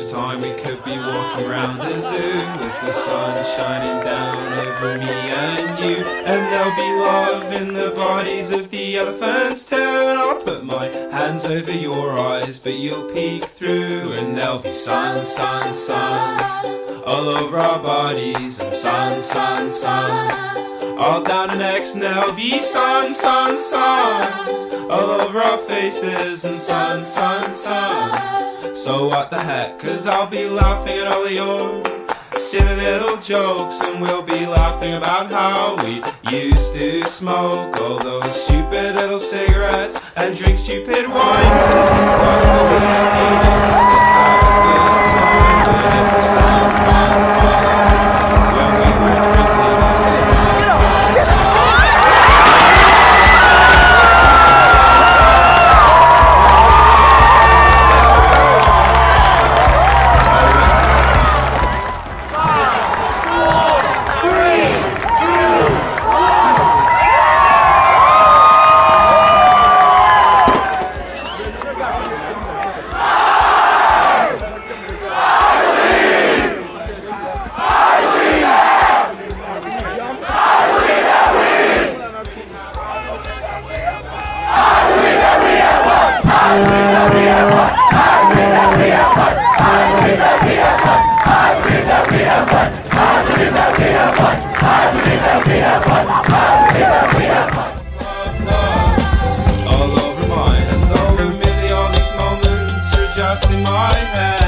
this time we could be walking around the zoo with the sun shining down over me and you, and there'll be love in the bodies of the elephants too. And I'll put my hands over your eyes, but you'll peek through, and there'll be sun, sun, sun all over our bodies, and sun, sun, sun all down our necks, and there'll be sun, sun, sun all over our faces, and sun, sun, sun. So what the heck, 'cause I'll be laughing at all of your silly little jokes, and we'll be laughing about how we used to smoke all those stupid little cigarettes and drink stupid wine, 'cause it's what we needed to have a good time. When it was fun, fun, fun, when we were drinking, it was fun, fun, fun. All over mine, and though admittedly all these moments are just in my head,